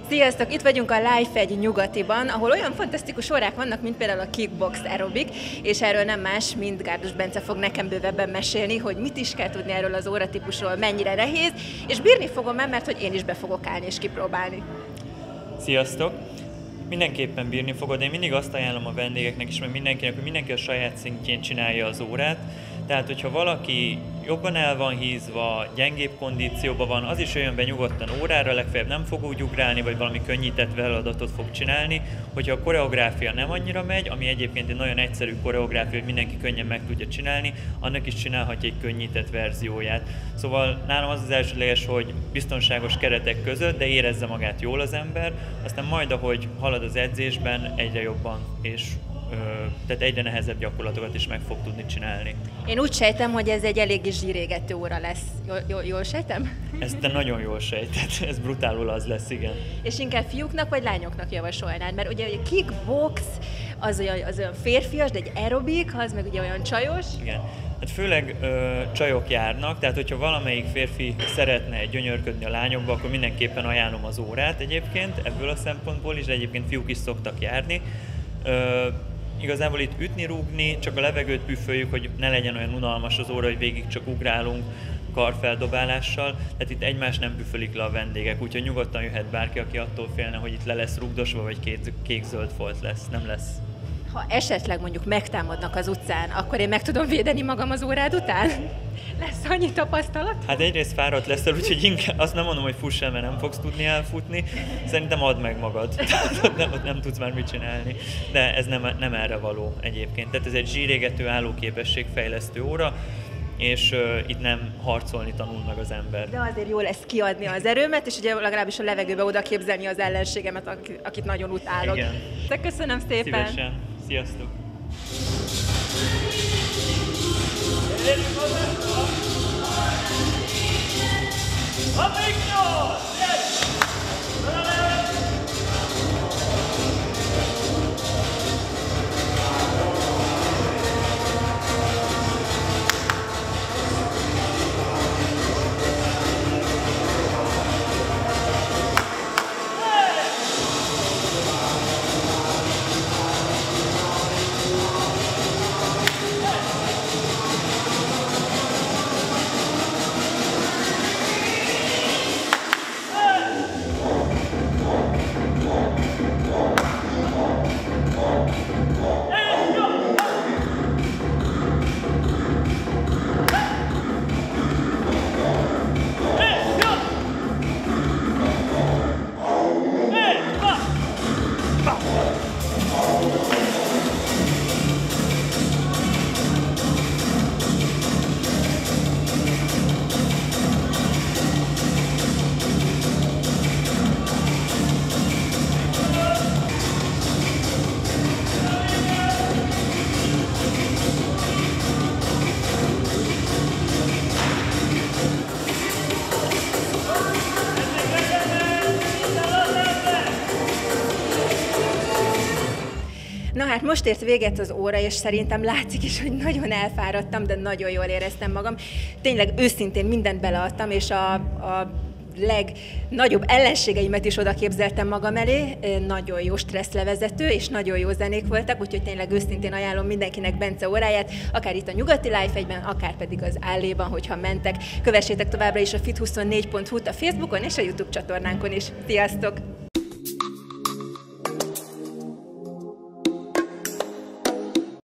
Sziasztok! Itt vagyunk a Life egy Nyugatiban, ahol olyan fantasztikus órák vannak, mint például a Kickbox Aerobic, és erről nem más, mint Gárdos Bence fog nekem bővebben mesélni, hogy mit is kell tudni erről az óratípusról, mennyire nehéz, és bírni fogom el, mert hogy én is be fogok állni és kipróbálni. Sziasztok! Mindenképpen bírni fogod. Én mindig azt ajánlom a vendégeknek is, meg mindenkinek, hogy mindenki a saját szintjén csinálja az órát. Tehát, hogyha valaki jobban el van hízva, gyengébb kondícióban van, az is jöjjön be nyugodtan órára, legfeljebb nem fog úgy ugrálni, vagy valami könnyített feladatot fog csinálni. Hogyha a koreográfia nem annyira megy, ami egyébként egy nagyon egyszerű koreográfia, hogy mindenki könnyen meg tudja csinálni, annak is csinálhatja egy könnyített verzióját. Szóval nálam az elsődleges, hogy biztonságos keretek között, de érezze magát jól az ember, aztán majd, ahogy halad az edzésben, egyre jobban és tehát egyre nehezebb gyakorlatokat is meg fog tudni csinálni. Én úgy sejtem, hogy ez egy eléggé zsírégető óra lesz. Jól sejtem? Ezt te nagyon jól sejted, ez brutálul az lesz, igen. És inkább fiúknak vagy lányoknak javasolnád? Mert ugye a kickbox az olyan férfias, de egy aerobik, az meg ugye olyan csajos. Igen. Hát főleg csajok járnak, tehát hogyha valamelyik férfi szeretne gyönyörködni a lányokba, akkor mindenképpen ajánlom az órát egyébként, ebből a szempontból is, de egyébként fiúk is szoktak járni. Igazából itt ütni, rúgni, csak a levegőt püföljük, hogy ne legyen olyan unalmas az óra, hogy végig csak ugrálunk karfeldobálással, tehát itt egymást nem püfölik le a vendégek, úgyhogy nyugodtan jöhet bárki, aki attól félne, hogy itt le lesz rugdosva, vagy kék-zöld folt lesz, nem lesz. Ha esetleg mondjuk megtámadnak az utcán, akkor én meg tudom védeni magam az órád után? Lesz annyi tapasztalat? Hát egyrészt fáradt leszel, úgyhogy inkább azt nem mondom, hogy fuss el, mert nem fogsz tudni elfutni. Szerintem add meg magad. Ott nem tudsz már mit csinálni. De ez nem erre való egyébként. Tehát ez egy zsírégető, állóképességfejlesztő óra, és itt nem harcolni tanul meg az ember. De azért jó lesz kiadni az erőmet, és ugye legalábbis a levegőbe oda képzelni az ellenségemet, akit nagyon utálok. Igen. De köszönöm szépen! Szívesen. Sziasztok! Na hát most ért véget az óra, és szerintem látszik is, hogy nagyon elfáradtam, de nagyon jól éreztem magam. Tényleg őszintén mindent beleadtam, és a legnagyobb ellenségeimet is oda képzeltem magam elé. Nagyon jó stresszlevezető, és nagyon jó zenék voltak, úgyhogy tényleg őszintén ajánlom mindenkinek Bence óráját, akár itt a Nyugati Life egyben, akár pedig az Álléban, hogyha mentek. Kövessétek továbbra is a Fit24.hu-t a Facebookon és a YouTube csatornánkon is. Sziasztok!